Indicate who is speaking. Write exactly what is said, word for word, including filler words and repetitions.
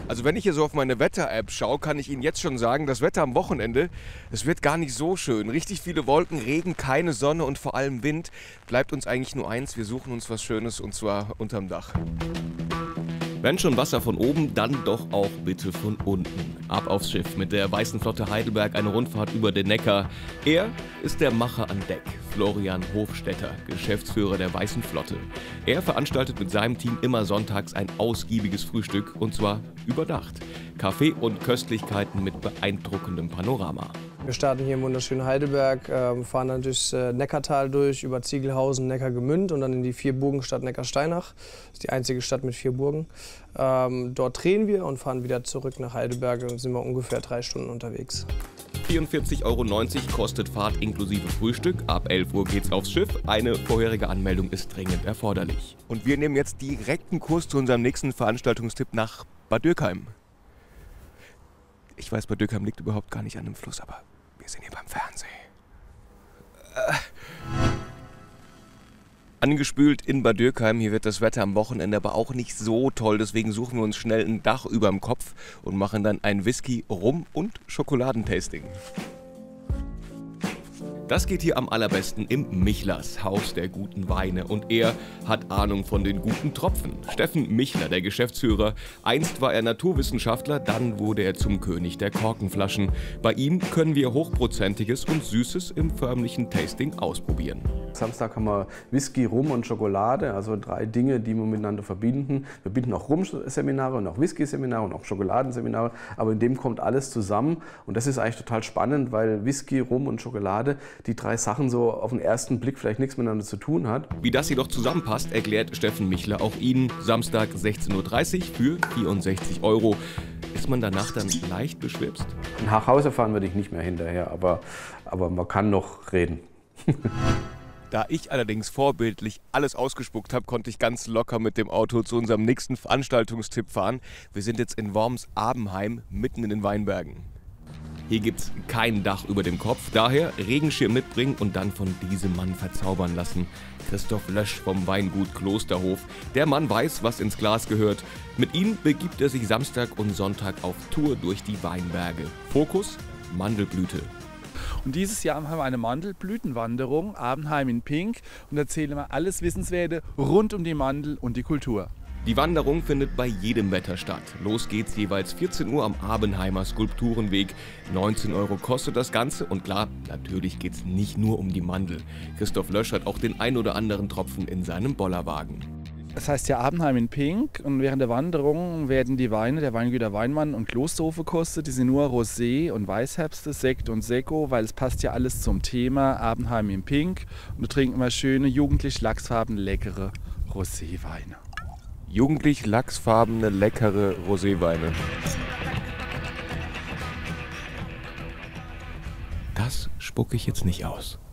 Speaker 1: Also wenn ich hier so auf meine Wetter-App schaue, kann ich Ihnen jetzt schon sagen, das Wetter am Wochenende, es wird gar nicht so schön. Richtig viele Wolken, Regen, keine Sonne und vor allem Wind. Bleibt uns eigentlich nur eins, wir suchen uns was Schönes und zwar unterm Dach.
Speaker 2: Wenn schon Wasser von oben, dann doch auch bitte von unten. Ab aufs Schiff mit der Weißen Flotte Heidelberg, eine Rundfahrt über den Neckar. Er ist der Macher an Deck, Florian Hofstetter, Geschäftsführer der Weißen Flotte. Er veranstaltet mit seinem Team immer sonntags ein ausgiebiges Frühstück und zwar überdacht. Kaffee und Köstlichkeiten mit beeindruckendem Panorama.
Speaker 3: Wir starten hier im wunderschönen Heidelberg, äh, fahren dann durchs äh, Neckartal durch, über Ziegelhausen, Neckargemünd und dann in die Vierburgenstadt Neckarsteinach. Das ist die einzige Stadt mit vier Burgen. Ähm, dort drehen wir und fahren wieder zurück nach Heidelberg und sind wir ungefähr drei Stunden unterwegs.
Speaker 2: vierundvierzig Euro neunzig kostet Fahrt inklusive Frühstück. Ab elf Uhr geht's aufs Schiff. Eine vorherige Anmeldung ist dringend erforderlich.
Speaker 1: Und wir nehmen jetzt direkten Kurs zu unserem nächsten Veranstaltungstipp nach Bad Dürkheim. Ich weiß, Bad Dürkheim liegt überhaupt gar nicht an dem Fluss, aber wir sind hier beim Fernsehen. Äh. Angespült in Bad Dürkheim, hier wird das Wetter am Wochenende aber auch nicht so toll, deswegen suchen wir uns schnell ein Dach überm Kopf und machen dann ein Whisky, Rum und Schokoladentasting.
Speaker 2: Das geht hier am allerbesten im Michlers, Haus der guten Weine. Und er hat Ahnung von den guten Tropfen. Steffen Michler, der Geschäftsführer. Einst war er Naturwissenschaftler, dann wurde er zum König der Korkenflaschen. Bei ihm können wir Hochprozentiges und Süßes im förmlichen Tasting ausprobieren.
Speaker 4: Samstag haben wir Whisky, Rum und Schokolade, also drei Dinge, die wir miteinander verbinden. Wir bieten auch Rum-Seminare und auch Whisky-Seminare und auch Schokoladenseminare, aber in dem kommt alles zusammen. Und das ist eigentlich total spannend, weil Whisky, Rum und Schokolade, die drei Sachen so auf den ersten Blick vielleicht nichts miteinander zu tun hat.
Speaker 2: Wie das jedoch zusammenpasst, erklärt Steffen Michler auch Ihnen. Samstag sechzehn Uhr dreißig für vierundsechzig Euro. Ist man danach dann leicht beschwipst?
Speaker 4: Nach Hause fahren würde ich nicht mehr hinterher, aber, aber man kann noch reden.
Speaker 1: Da ich allerdings vorbildlich alles ausgespuckt habe, konnte ich ganz locker mit dem Auto zu unserem nächsten Veranstaltungstipp fahren. Wir sind jetzt in Worms-Abenheim, mitten in den Weinbergen.
Speaker 2: Hier gibt's kein Dach über dem Kopf, daher Regenschirm mitbringen und dann von diesem Mann verzaubern lassen. Christoph Lösch vom Weingut Klosterhof. Der Mann weiß, was ins Glas gehört. Mit ihm begibt er sich Samstag und Sonntag auf Tour durch die Weinberge. Fokus: Mandelblüte.
Speaker 5: Und dieses Jahr haben wir eine Mandelblütenwanderung, Abenheim in Pink, und erzählen wir alles Wissenswerte rund um die Mandel und die Kultur.
Speaker 2: Die Wanderung findet bei jedem Wetter statt. Los geht's jeweils vierzehn Uhr am Abenheimer Skulpturenweg. neunzehn Euro kostet das Ganze und klar, natürlich geht's nicht nur um die Mandel. Christoph Lösch hat auch den ein oder anderen Tropfen in seinem Bollerwagen.
Speaker 5: Das heißt ja Abenheim in Pink, und während der Wanderung werden die Weine der Weingüter Weinmann und Klosterhof gekostet. Die sind nur Rosé und Weißherbste, Sekt und Sekko, weil es passt ja alles zum Thema Abenheim in Pink. Und da trinken wir schöne, jugendlich lachsfarben, leckere Roséweine.
Speaker 1: Jugendlich lachsfarbene, leckere Roséweine.
Speaker 2: Das spucke ich jetzt nicht aus.